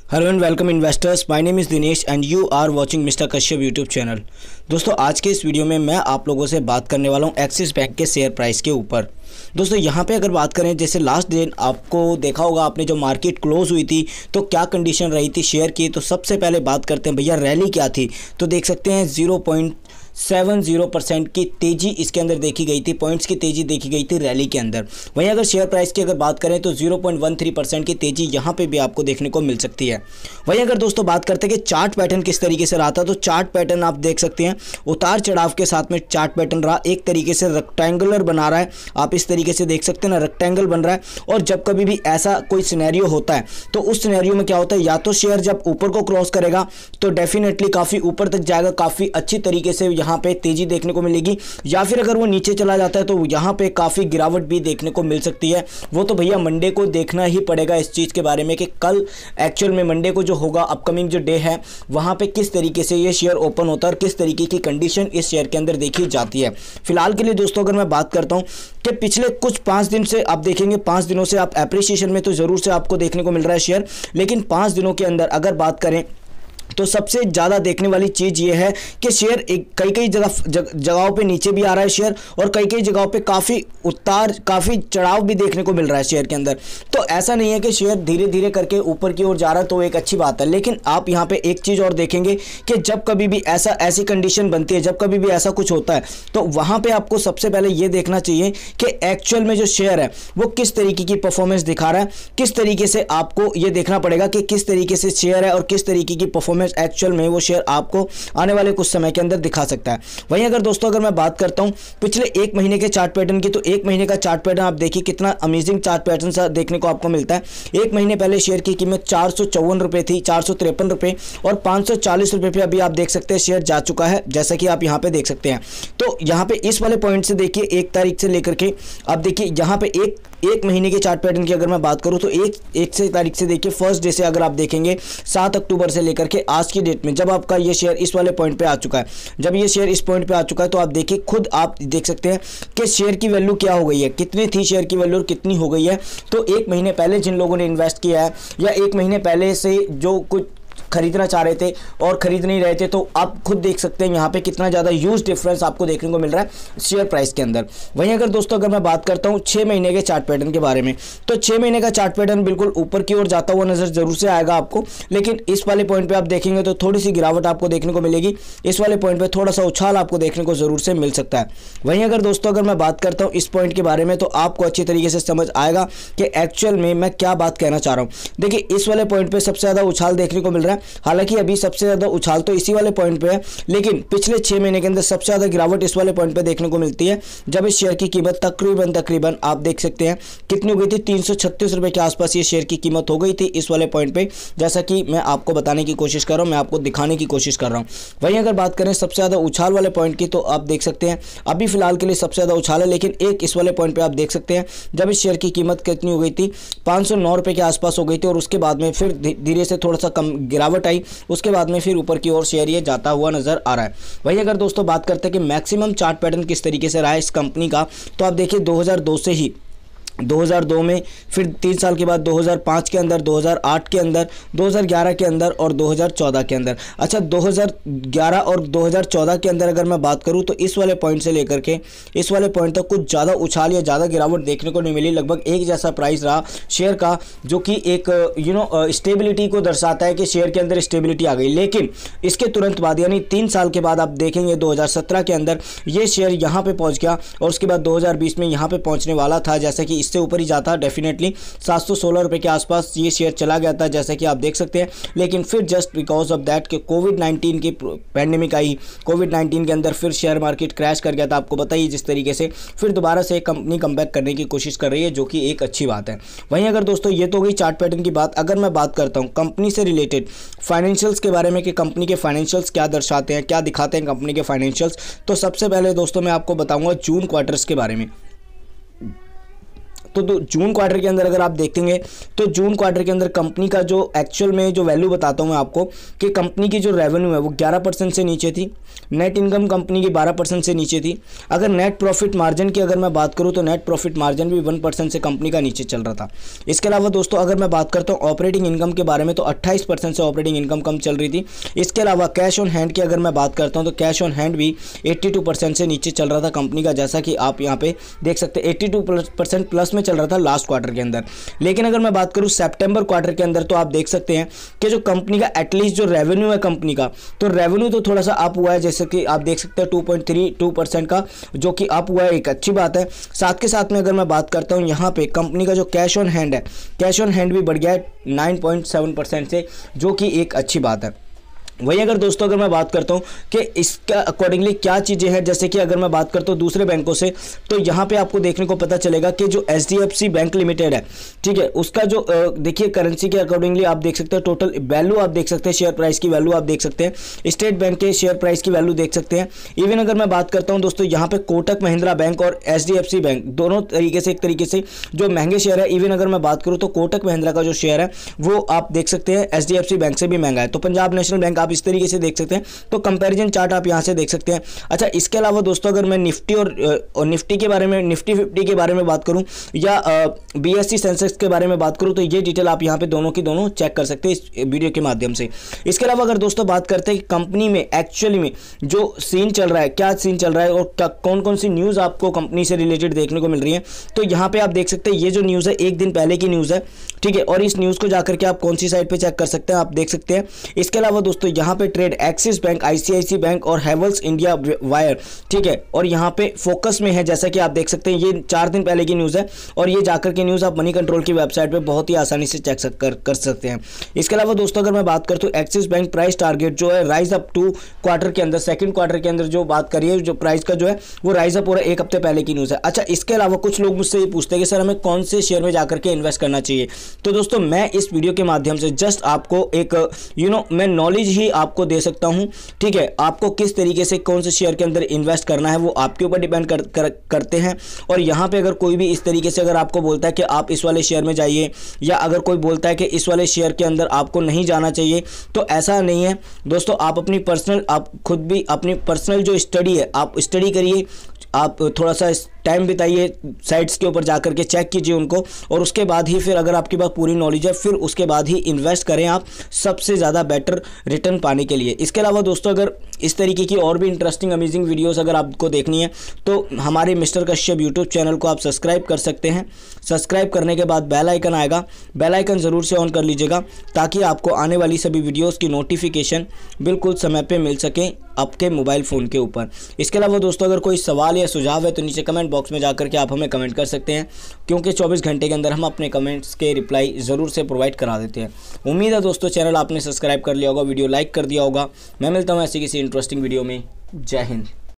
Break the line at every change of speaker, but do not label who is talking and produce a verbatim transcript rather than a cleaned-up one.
Hello and welcome investors, my name is Dinesh and you are watching mister Kashyap YouTube channel. दोस्तों, आज के इस video में मैं आप लोगों से बात करने वाला हूं एक्सिस बैंक के शेयर प्राइस के ऊपर। दोस्तों, यहां पे अगर बात करें, जैसे लास्ट दिन आपको देखा होगा आपने, जो मार्केट क्लोज हुई थी तो क्या कंडीशन रही थी शेयर की। तो सबसे पहले बात करते हैं भैया रैली क्या थी। तो देख सकते हैं zero point seven zero percent की तेज़ी इसके अंदर देखी गई थी, पॉइंट्स की तेज़ी देखी गई थी रैली के अंदर। वहीं अगर शेयर प्राइस की अगर बात करें तो zero point one three percent की तेज़ी यहाँ पे भी आपको देखने को मिल सकती है। वहीं अगर दोस्तों बात करते हैं कि चार्ट पैटर्न किस तरीके से रहा था, तो चार्ट पैटर्न आप देख सकते हैं उतार चढ़ाव के साथ में चार्ट पैटर्न रहा। एक तरीके से रेक्टेंगुलर बना रहा है, आप इस तरीके से देख सकते हैं ना, रेक्टेंगल बन रहा है। और जब कभी भी ऐसा कोई सिनेरियो होता है तो उस सिनेरियो में क्या होता है, या तो शेयर जब ऊपर को क्रॉस करेगा तो डेफिनेटली काफ़ी ऊपर तक जाएगा, काफ़ी अच्छी तरीके से यहाँ पे तेज़ी देखने को मिलेगी, या फिर अगर वो नीचे चला जाता है तो यहाँ पे काफ़ी गिरावट भी देखने को मिल सकती है। वो तो भैया मंडे को देखना ही पड़ेगा इस चीज़ के बारे में कि कल एक्चुअल में मंडे को जो होगा, अपकमिंग जो डे है, वहाँ पे किस तरीके से ये शेयर ओपन होता है और किस तरीके की कंडीशन इस शेयर के अंदर देखी जाती है। फिलहाल के लिए दोस्तों अगर मैं बात करता हूँ कि पिछले कुछ पाँच दिन से आप देखेंगे, पाँच दिनों से आप एप्रिसिएशन में तो ज़रूर से आपको देखने को मिल रहा है शेयर, लेकिन पाँच दिनों के अंदर अगर बात करें तो सबसे ज़्यादा देखने वाली चीज़ ये है कि शेयर एक कई कई जगह जगहों पे नीचे भी आ रहा है शेयर, और कई कई जगहों पे काफ़ी उतार काफ़ी चढ़ाव भी देखने को मिल रहा है शेयर के अंदर। तो ऐसा नहीं है कि शेयर धीरे धीरे करके ऊपर की ओर जा रहा है तो एक अच्छी बात है, लेकिन आप यहाँ पे एक चीज़ और देखेंगे कि जब कभी भी ऐसा ऐसी कंडीशन बनती है, जब कभी भी ऐसा कुछ होता है, तो वहाँ पर आपको सबसे पहले ये देखना चाहिए कि एक्चुअल में जो शेयर है वो किस तरीके की परफॉर्मेंस दिखा रहा है। किस तरीके से आपको ये देखना पड़ेगा कि किस तरीके से शेयर है और किस तरीके की परफॉर्मेंस एक्चुअल में वो शेयर आपको आने वाले कुछ समय के अंदर दिखा सकता है। वहीं अगर दोस्तों अगर मैं बात करता हूं पिछले एक महीने के चार्ट पैटर्न की, तो एक महीने का चार्ट पैटर्न आप देखिए कितना अमेजिंग चार्ट पैटर्न सा देखने को आपको मिलता है। एक महीने पहले शेयर की कीमत चार सौ चौवन रुपए थी, चार सौ तिरपन रुपए और पाँच सौ चालीस रुपए पे अभी आप देख सकते हैं शेयर जा चुका है, जैसा कि आप यहाँ पे देख सकते हैं। तो यहाँ पे इस वाले पॉइंट से देखिए, एक तारीख से लेकर के आप देखिए यहाँ पे एक एक महीने के चार्ट पैटर्न की अगर मैं बात करूं तो एक एक से तारीख से देखिए, फर्स्ट डे से अगर आप देखेंगे सात अक्टूबर से लेकर के आज की डेट में, जब आपका ये शेयर इस वाले पॉइंट पे आ चुका है, जब ये शेयर इस पॉइंट पे आ चुका है, तो आप देखिए खुद आप देख सकते हैं कि शेयर की वैल्यू क्या हो गई है, कितनी थी शेयर की वैल्यू और कितनी हो गई है। तो एक महीने पहले जिन लोगों ने इन्वेस्ट किया है, या एक महीने पहले से जो कुछ खरीदना चाह रहे थे और खरीद नहीं रहे थे, तो आप खुद देख सकते हैं यहाँ पे कितना ज़्यादा ह्यूज डिफरेंस आपको देखने को मिल रहा है शेयर प्राइस के अंदर। वहीं अगर दोस्तों अगर मैं बात करता हूँ छः महीने के चार्ट पैटर्न के बारे में, तो छः महीने का चार्ट पैटर्न बिल्कुल ऊपर की ओर जाता हुआ नजर जरूर से आएगा आपको, लेकिन इस वाले पॉइंट पर आप देखेंगे तो थोड़ी सी गिरावट आपको देखने को मिलेगी। इस वाले पॉइंट पर थोड़ा सा उछाल आपको देखने को जरूर से मिल सकता है। वहीं अगर दोस्तों अगर मैं बात करता हूँ इस पॉइंट के बारे में, तो आपको अच्छी तरीके से समझ आएगा कि एक्चुअल में मैं क्या बात कहना चाह रहा हूँ। देखिए इस वाले पॉइंट पर सबसे ज़्यादा उछाल देखने को मिल रहा है, हालांकि अभी सबसे ज्यादा उछाल तो इसी वाले पॉइंट पे है, लेकिन पिछले छह महीने के अंदर सबसे ज्यादा गिरावट इस वाले पॉइंट पे देखने को मिलती है, जब इस शेयर की कीमत तकरीबन तकरीबन आप देख सकते हैं कितनी हो गई थी, तीन सौ छत्तीस रुपए के आसपास ये शेयर की कीमत हो गई थी इस वाले पॉइंट पे, जैसा कि मैं आपको बताने की कोशिश कर रहा हूं, मैं आपको दिखाने की कोशिश कर रहा हूं। वहीं अगर बात करें सबसे ज्यादा उछाल वाले पॉइंट की, तो आप देख सकते हैं अभी फिलहाल के लिए सबसे ज्यादा उछाल है, लेकिन एक इस वाले पॉइंट पे आप देख सकते हैं जब इस शेयर की कीमत कितनी हो गई थी, पाँच सौ नौ रुपए के आसपास हो गई थी, और उसके बाद में फिर धीरे से थोड़ा सा कम गिरावट आई, उसके बाद में फिर ऊपर की ओर शेयर ये जाता हुआ नजर आ रहा है। वहीं अगर दोस्तों बात करते हैं कि मैक्सिमम चार्ट पैटर्न किस तरीके से रहा है इस कंपनी का, तो आप देखिए दो हज़ार दो से ही दो हज़ार दो में, फिर तीन साल के बाद दो हज़ार पाँच के अंदर, दो हज़ार आठ के अंदर, दो हज़ार ग्यारह के अंदर और दो हज़ार चौदह के अंदर। अच्छा, दो हज़ार ग्यारह और दो हज़ार चौदह के अंदर अगर मैं बात करूं तो इस वाले पॉइंट से लेकर के इस वाले पॉइंट तक कुछ ज़्यादा उछाल या ज़्यादा गिरावट देखने को नहीं मिली, लगभग एक जैसा प्राइस रहा शेयर का, जो कि एक यू नो स्टेबिलिटी को दर्शाता है कि शेयर के अंदर स्टेबिलिटी आ गई। लेकिन इसके तुरंत बाद यानी तीन साल के बाद आप देखेंगे दो हज़ार सत्रह के अंदर ये शेयर यहाँ पर पहुँच गया, और उसके बाद दो हज़ार बीस में यहाँ पर पहुँचने वाला था, जैसा कि इससे ऊपर ही जाता डेफिनेटली सात सौ सोलह रुपए के आसपास ये शेयर चला गया था, जैसे कि आप देख सकते हैं। लेकिन फिर जस्ट बिकॉज ऑफ दैट कि कोविड नाइन्टीन की पैंडेमिक आई, कोविड नाइन्टीन के अंदर फिर शेयर मार्केट क्रैश कर गया था, आपको बताइए जिस तरीके से, फिर दोबारा से कंपनी कमबैक करने की कोशिश कर रही है, जो कि एक अच्छी बात है। वहीं अगर दोस्तों ये तो गई चार्ट पैटर्न की बात, अगर मैं बात करता हूँ कंपनी से रिलेटेड फाइनेंशियल्स के बारे में कि कंपनी के फाइनेंशियल्स क्या दर्शाते हैं, क्या दिखाते हैं कंपनी के फाइनेंशियल्स, तो सबसे पहले दोस्तों मैं आपको बताऊंगा जून क्वार्टर्स के बारे में। तो, तो जून क्वार्टर के अंदर अगर आप देखेंगे तो जून क्वार्टर के अंदर कंपनी का जो एक्चुअल में जो वैल्यू बताता हूँ मैं आपको कि कंपनी की जो रेवेन्यू है वो ग्यारह परसेंट से नीचे थी, नेट इनकम कंपनी की बारह परसेंट से नीचे थी। अगर नेट प्रॉफिट मार्जिन की अगर मैं बात करूँ तो नेट प्रॉफिट मार्जिन भी वन परसेंट से कंपनी का नीचे चल रहा था। इसके अलावा दोस्तों अगर मैं बात करता हूँ ऑपरेटिंग इनकम के बारे में तो अट्ठाईस परसेंट से ऑपरेटिंग इनकम कम चल रही थी। इसके अलावा कैश ऑन हैंड की अगर मैं बात करता हूँ तो कैश ऑन हैंड भी बयासी परसेंट से नीचे चल रहा था कंपनी का, जैसा कि आप यहाँ पे देख सकते हैं बयासी परसेंट प्लस में चल रहा था लास्ट क्वार्टर के अंदर। लेकिन अगर मैं बात करूँ सितंबर क्वार्टर के अंदर तो आप देख सकते हैं कि जो कंपनी का एटलीस्ट जो रेवेन्यू है कंपनी का, तो रेवेन्यू तो थोड़ा सा अप हुआ है, जैसे कि आप देख सकते हैं two point three two percent का जो कि अप हुआ है, एक अच्छी बात है। साथ के साथ में अगर मैं बात करता हूँ यहाँ पे कंपनी का जो कैश ऑन हैंड है, कैश ऑन हैंड भी बढ़ गया है नाइन पॉइंट सेवन परसेंट से, जो कि एक अच्छी बात है। वही अगर दोस्तों अगर मैं बात करता हूँ कि इसका अकॉर्डिंगली क्या चीज़ें हैं, जैसे कि अगर मैं बात करता हूँ दूसरे बैंकों से, तो यहाँ पे आपको देखने को पता चलेगा कि जो H D F C bank limited है, ठीक है, उसका जो देखिए करेंसी के अकॉर्डिंगली आप देख सकते हैं, टोटल वैल्यू आप देख सकते हैं, शेयर प्राइस की वैल्यू आप देख सकते हैं, स्टेट बैंक के शेयर प्राइस की वैल्यू देख सकते हैं। इवन अगर मैं बात करता हूँ दोस्तों यहाँ पे कोटक महिंद्रा बैंक और H D F C bank दोनों तरीके से एक तरीके से जो महंगे शेयर है। इवन अगर मैं बात करूँ तो कोटक महिंद्रा का जो शेयर है वो आप देख सकते हैं H D F C bank से भी महंगा है। तो पंजाब नेशनल बैंक आप इस तरीके से देख सकते हैं, तो कंपैरिजन चार्ट आप यहां से देख सकते हैं। अच्छा, इसके अलावा दोस्तों अगर मैं निफ्टी और, और निफ्टी के बारे में, निफ्टी फिफ्टी के बारे में बात करूं या बीएससी सेंसेक्स के बारे में बात करूं तो ये डिटेल आप यहां पे दोनों की दोनों चेक कर सकते हैं इस वीडियो के माध्यम से। इसके अलावा अगर दोस्तों बात करते हैं कि कंपनी में एक्चुअली में जो सीन चल रहा है, क्या सीन चल रहा है और कौन कौन सी न्यूज़ आपको कंपनी से रिलेटेड देखने को मिल रही है, तो यहाँ पे आप देख सकते हैं ये जो न्यूज़ है एक दिन पहले की न्यूज़ है, ठीक है, और इस न्यूज़ को जाकर के आप कौन सी साइट पे चेक कर सकते हैं, आप देख सकते हैं। इसके अलावा दोस्तों यहाँ पे trade Axis bank, ICICI bank और हैवेल्स इंडिया वायर, ठीक है, और यहाँ पे फोकस में है, जैसा कि आप देख सकते हैं ये चार दिन पहले की न्यूज़ है और ये जाकर के न्यूज़ आप मनी कंट्रोल की वेबसाइट पे बहुत ही आसानी से चेक कर, कर सकते हैं। इसके अलावा दोस्तों अगर मैं बात करता हूँ एक्सिस बैंक प्राइस टारगेट जो है राइज अप टू क्वार्टर के अंदर, सेकंड क्वार्टर के अंदर जो बात करिए जो प्राइस का जो है वो राइज अप हो रहा है, एक हफ्ते पहले की न्यूज़ है। अच्छा, इसके अलावा कुछ लोग मुझसे ये पूछते हैं कि सर हमें कौन से शेयर में जाकर के इन्वेस्ट करना चाहिए, तो दोस्तों मैं इस वीडियो के माध्यम से जस्ट आपको एक यू नो मैं नॉलेज ही आपको दे सकता हूं, ठीक है। आपको किस तरीके से कौन से शेयर के अंदर इन्वेस्ट करना है वो आपके ऊपर डिपेंड कर, कर, करते हैं। और यहाँ पे अगर कोई भी इस तरीके से अगर आपको बोलता है कि आप इस वाले शेयर में जाइए, या अगर कोई बोलता है कि इस वाले शेयर के अंदर आपको नहीं जाना चाहिए, तो ऐसा नहीं है दोस्तों। आप अपनी पर्सनल, आप खुद भी अपनी पर्सनल जो स्टडी है आप स्टडी करिए, आप थोड़ा सा टाइम बिताइए साइट्स के ऊपर जाकर के, चेक कीजिए उनको, और उसके बाद ही फिर अगर आपके पास पूरी नॉलेज है फिर उसके बाद ही इन्वेस्ट करें आप सबसे ज़्यादा बेटर रिटर्न पाने के लिए। इसके अलावा दोस्तों अगर इस तरीके की और भी इंटरेस्टिंग अमेजिंग वीडियोस अगर आपको देखनी है तो हमारे मिस्टर कश्यप यूट्यूब चैनल को आप सब्सक्राइब कर सकते हैं। सब्सक्राइब करने के बाद बेल आइकन आएगा, बेल आइकन ज़रूर से ऑन कर लीजिएगा ताकि आपको आने वाली सभी वीडियोज़ की नोटिफिकेशन बिल्कुल समय पर मिल सके आपके मोबाइल फ़ोन के ऊपर। इसके अलावा दोस्तों अगर कोई सवाल या सुझाव है तो नीचे कमेंट बॉक्स में जाकर के आप हमें कमेंट कर सकते हैं, क्योंकि चौबीस घंटे के अंदर हम अपने कमेंट्स के रिप्लाई ज़रूर से प्रोवाइड करा देते हैं। उम्मीद है दोस्तों चैनल आपने सब्सक्राइब कर लिया होगा, वीडियो लाइक कर दिया होगा। मैं मिलता हूँ ऐसी किसी इंटरेस्टिंग वीडियो में। जय हिंद।